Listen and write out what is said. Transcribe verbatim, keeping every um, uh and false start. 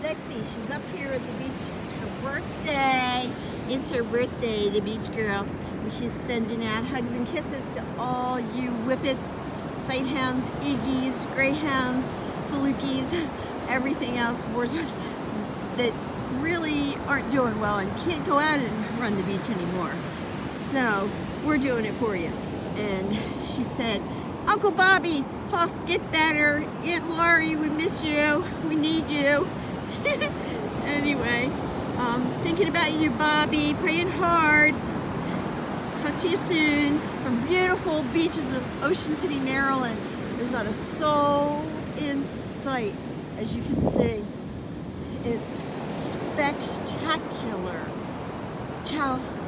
Lexy, she's up here at the beach. It's her birthday. It's her birthday, the beach girl. And she's sending out hugs and kisses to all you whippets, sighthounds, iggies, greyhounds, salukis, everything else, boarsmen that really aren't doing well and can't go out and run the beach anymore. So we're doing it for you. And she said, Uncle Bobby, Puff, get better. Aunt Laurie, we miss you. We need you. Anyway, um, thinking about you, Bobby, praying hard. Talk to you soon. From beautiful beaches of Ocean City, Maryland. There's not a soul in sight, as you can see. It's spectacular. Ciao.